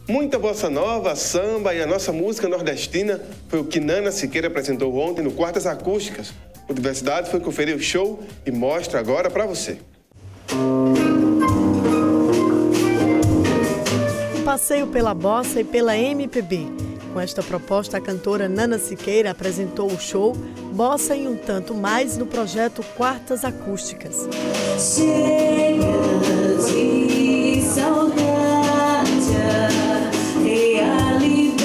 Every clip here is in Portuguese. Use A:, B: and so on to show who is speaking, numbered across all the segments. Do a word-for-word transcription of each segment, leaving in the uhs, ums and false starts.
A: Muita bossa nova, samba e a nossa música nordestina foi o que Nana Siqueira apresentou ontem no Quartas Acústicas. O Diversidade foi conferir o show e mostra agora para você.
B: Um passeio pela bossa e pela M P B. Com esta proposta, a cantora Nana Siqueira apresentou o show Bossa e um tanto mais no projeto Quartas Acústicas.
C: Cheias de saudade, realidade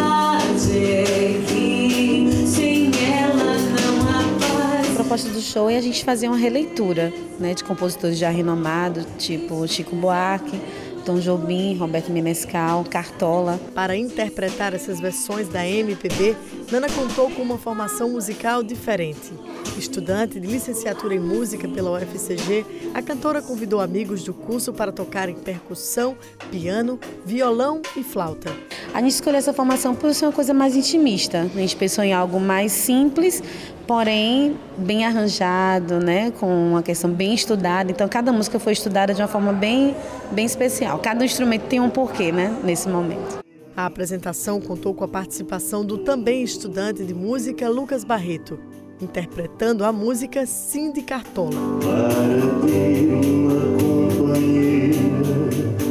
C: que sem ela não há paz.
D: A proposta do show é a gente fazer uma releitura, né, de compositores já renomados, tipo Chico Buarque, Tom Jobim, Roberto Menescal, Cartola.
B: Para interpretar essas versões da M P B, Nana contou com uma formação musical diferente. Estudante de licenciatura em música pela U F C G, a cantora convidou amigos do curso para tocarem percussão, piano, violão e flauta.
D: A gente escolheu essa formação por ser uma coisa mais intimista. A gente pensou em algo mais simples, porém bem arranjado, né? Com uma questão bem estudada. Então, cada música foi estudada de uma forma bem, bem especial. Cada instrumento tem um porquê, né? Nesse momento.
B: A apresentação contou com a participação do também estudante de música Lucas Barreto, interpretando a música Cindy Cartola.
E: Para ter uma companheira,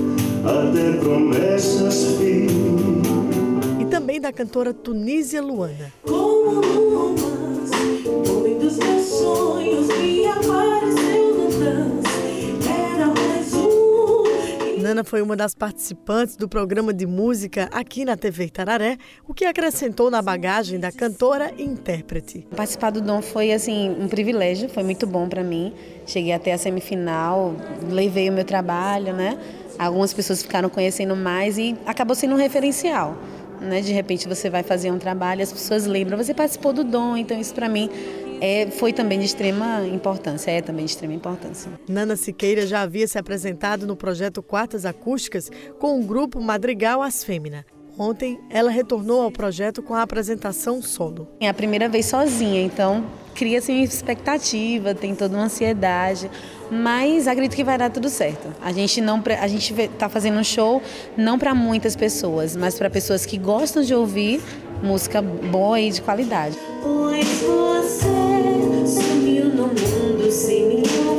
E: até promessas fiz.
B: E também da cantora Tunísia Luana.
C: Como luas, foi dos meus sonhos que apareceu no trance, era mais um.
B: Nana foi uma das participantes do programa de música aqui na T V Itararé, o que acrescentou na bagagem da cantora e intérprete.
D: Participar do Dom foi assim um privilégio, foi muito bom para mim. Cheguei até a semifinal, levei o meu trabalho, né? Algumas pessoas ficaram conhecendo mais e acabou sendo um referencial, né? De repente você vai fazer um trabalho, as pessoas lembram, você participou do Dom, então isso para mim é, foi também de extrema importância, é também de extrema importância.
B: Nana Siqueira já havia se apresentado no projeto Quartas Acústicas com o grupo Madrigal As Fêmina. Ontem, ela retornou ao projeto com a apresentação solo.
D: É a primeira vez sozinha, então cria-se uma expectativa, tem toda uma ansiedade, mas acredito que vai dar tudo certo. A gente não, a gente está fazendo um show não para muitas pessoas, mas para pessoas que gostam de ouvir música boa e de qualidade.
C: Pois você sumiu no mundo sem nenhum